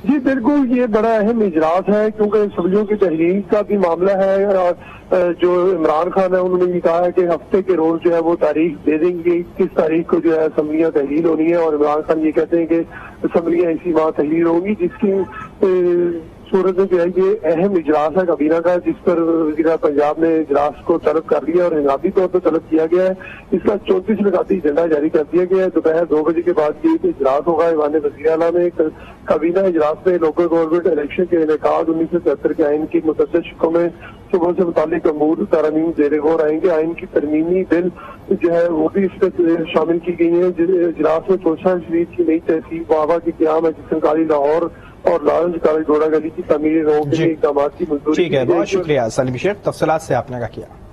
जी बिल्कुल, ये बड़ा अहम इजलास है क्योंकि असम्बलियों की तहलील का भी मामला है। जो इमरान खान है उन्होंने ये कहा है कि हफ्ते के रोज जो है वो तारीख दे देंगे किस तारीख को जो है असम्बलियां तहलील होनी है, और इमरान खान ये कहते हैं कि असम्बलियां इसी माह तहलील होंगी, जिसकी सूरत में जो है ये अहम इजलास है काबीना का, जिस पर वज़ीर पंजाब ने इजलास को तलब कर लिया और इंगामी तौर पर तलब किया गया है। इसका 34 लगाती एजेंडा जारी कर दिया गया है। दोपहर 2 बजे के बाद ये इजलास होगा। ईवान वज़ीर आला ने काबीना इजलास में लोकल गवर्नमेंट इलेक्शन के इनेकाद 1973 के आइन की मुतअद्दिद शिकों में सुबह से मुतालिक अमूर तारामीम ज़ेर गौर आएंगे। आइन की तरमीमी बिल जो है वो भी इसमें शामिल की गई है। इजलास में चौसा शरीफ की नई तहसील वाहवा की क्याम है, जिसमें लाहौर और लॉरेंस कॉलेज घोड़ा गली की तमीर रोड के इकदाम की मंजूरी। ठीक है, बहुत शुक्रिया सलीम शेख, तफसीलात से आपने क्या किया।